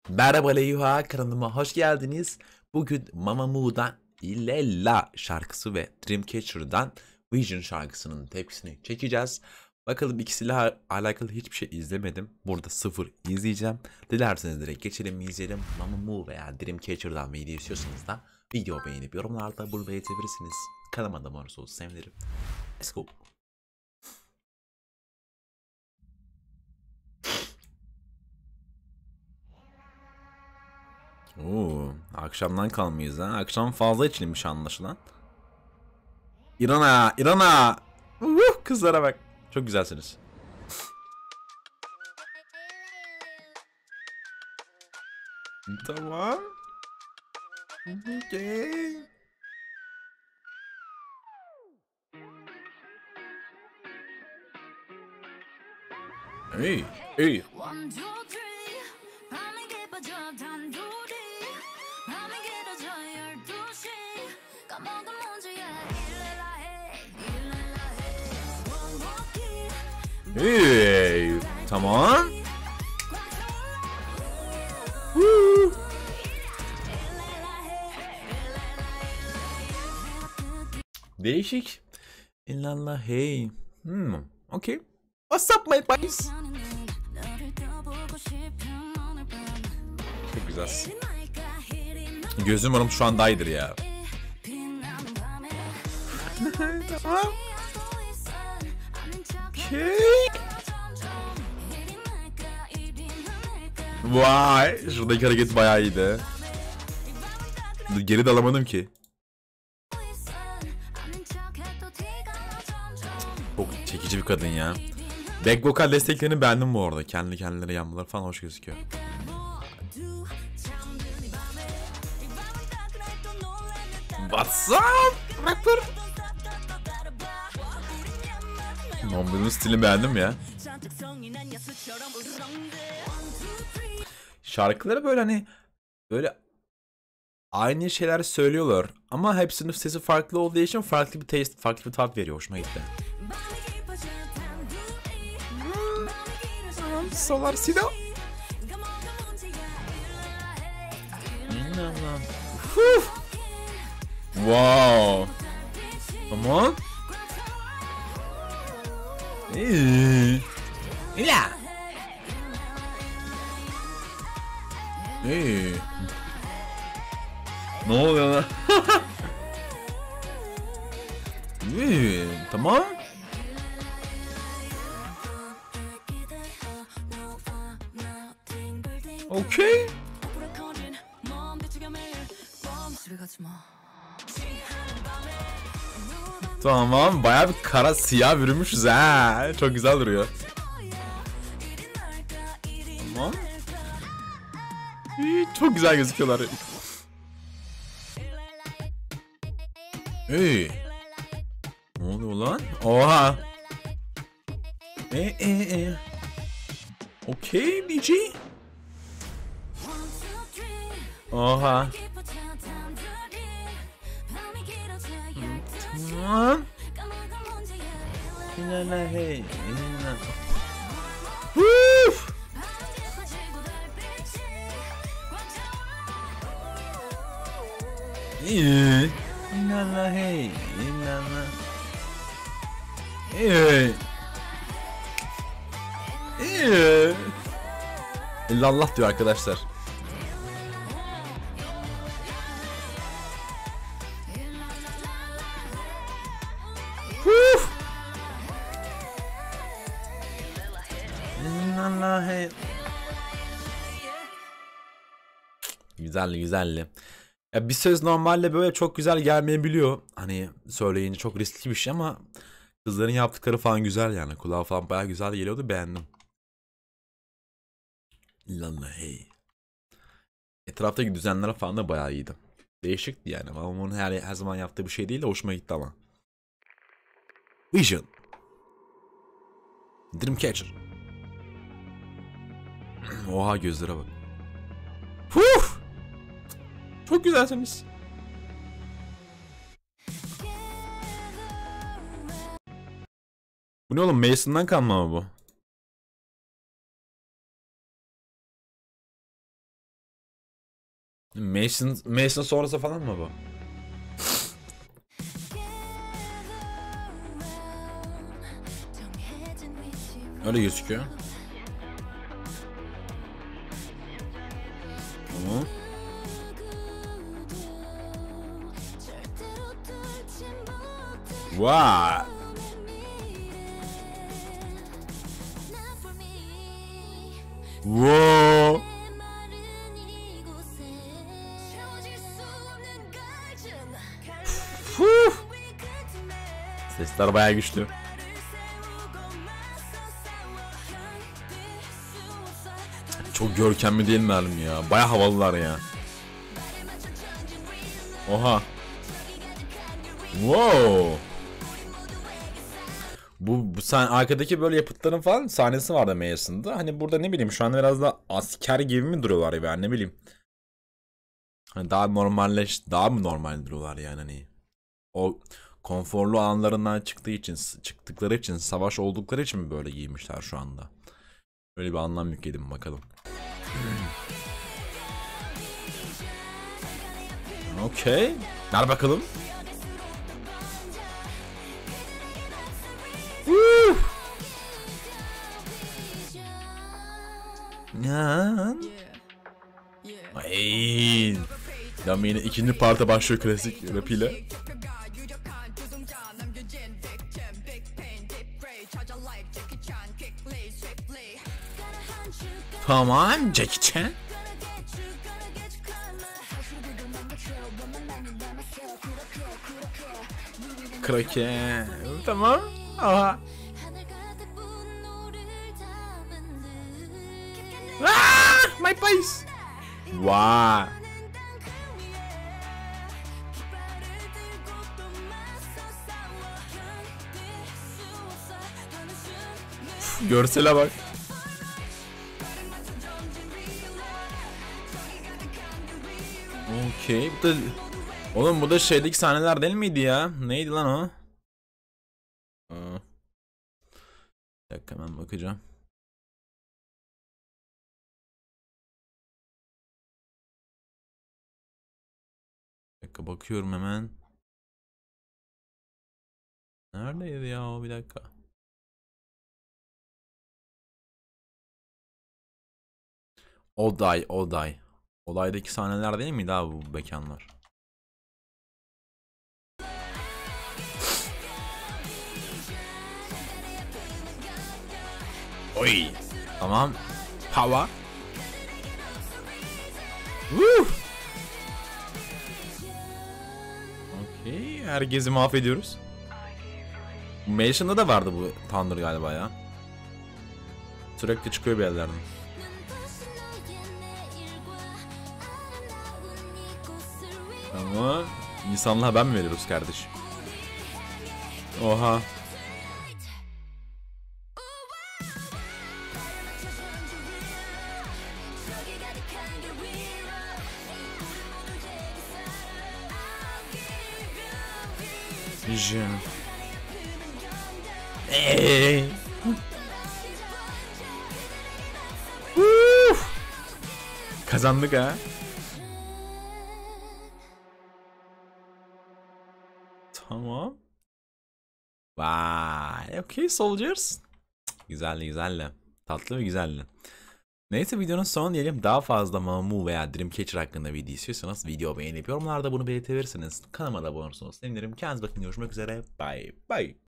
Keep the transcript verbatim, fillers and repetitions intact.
Merhaba Leyha, kanalıma hoş geldiniz. Bugün Mamamoo İlella şarkısı ve Dreamcatcher'dan Vision şarkısının tepkisini çekeceğiz. Bakalım ikisiyle al- alakalı hiçbir şey izlemedim. Burada sıfır izleyeceğim. Dilerseniz direkt geçelim izleyelim. Mamamoo veya Dreamcatcher'dan video istiyorsanız da video beğenip yorumlarda bunu belirtebilirsiniz. Kanalıma da abone olursanız sevinirim. Let's go. Oo, akşamdan kalmayız ha. Akşam fazla içilmiş anlaşılan. İrana, İrana. Uh, kızlara bak. Çok güzelsiniz. Tamam. Okay. Hey, hey. One, two, three. 밤이 깊어져 단둘이. 밤이 길어져 열두 시. 까먹은 문제야. 일레라 해, 일레라 해. One more kill. Hey. Tamam. Woo. Değişik. İllallah hey. Hmm. Okay. What's up my boys? Çok güzel. Gözüm umarım şu an daydır ya. Tamam. Okay. Vay. Şuradaki hareket bayağı iyiydi. Geri de alamadım ki. Çok çekici bir kadın ya. Back vocal desteklerini beğendim bu arada. Kendi kendilerine yanmaları falan hoş gözüküyor. What's up rapper? Bombanın stilini beğendim ya. Şarkıları böyle hani böyle aynı şeyler söylüyorlar ama hepsinin sesi farklı olduğu için farklı bir taste, farklı bir tat veriyor. Hoşuma gitti. Solar Sido. Wow. Tamam. İyi. İla. İyi. Ne oluyor lan? İyi. Tamam. Okay. Tamam, bayağı bir kara siyah bürümüşüz ha. Çok güzel duruyor. Tamam. İyi, çok güzel gözüküyorlar. İyi. Ne oluyor lan? Oha. E e e. Okay D J. Oha. Tamam. İnanla hey. İnanla. Woof. İyi. İnanla hey. İnanla. İyi. İyi. İllallah diyor arkadaşlar. Uf. İllallah. Güzelli güzelli. Ya bir söz normalde böyle çok güzel gelmeyebiliyor. Hani söyleyince çok riskli bir şey ama kızların yaptıkları falan güzel yani. Kulağa falan bayağı güzel geliyordu, beğendim. İllallah hey. Etraftaki düzenler falan da bayağı iyiydi. Değişikti yani. Ama onun her, her zaman yaptığı bir şey değil de hoşuma gitti ama. Vision. Dreamcatcher. Oha gözlere bak. Huh! Çok güzelsiniz. Bu ne oğlum? Mason'dan kalma mı bu? Mason, Mason sonrası falan mı bu? Öyle gözüküyor. Tamam. Vay. Wow. Fuh. Sesler bayağı güçlü. Çok görkemli değil mi albüm ya? Bayağı havalılar ya. Oha. Wow. Bu, bu sen arkadaki böyle yapıtların falan sahnesi vardı Mason'da. Hani burada ne bileyim şu anda biraz da asker gibi mi duruyorlar ya, ben ne bileyim. Hani daha normalleş, daha mı normal duruyorlar yani hani. O konforlu alanlarından çıktığı için, çıktıkları için, savaş oldukları için mi böyle giymişler şu anda? Böyle bir anlam yükledim bakalım. Okey. Ver bakalım. Ya. Ay. Yami'nin ikinci parta başlıyor klasik rap ile. Tamam Jackie Chan. Kroke. Tamam. Aha. Ah, my face. Wow. Görsele bak. Okey. Bu da... Oğlum bu da şeydeki sahneler değil miydi ya? Neydi lan o? Aa. Bir dakika hemen bakacağım. Bir dakika bakıyorum hemen. Neredeydi ya o, bir dakika. Oday, Oday. Odaydaki sahneler değil miydi abi bu mekanlar? Oy. Tamam. Hava. Woo. Okey. Herkesi mahvediyoruz. Mason'da da vardı bu Thunder galiba ya. Sürekli çıkıyor bir yerlerden. Ama insanlığa ben mi veriyoruz kardeş? Oha. Vision. Eee. Kazandık ha. Tamam. Vay. Okay Soldiers. Güzeldi güzeldi. Tatlı ve güzeldi. Neyse videonun sonu diyelim. Daha fazla Mamamoo veya Dreamcatcher hakkında video istiyorsanız video beğenip yorumlarda bunu belirtebilirsiniz. Kanalıma da abone olursanız sevinirim. Kendinize bakın. Görüşmek üzere. Bye bye.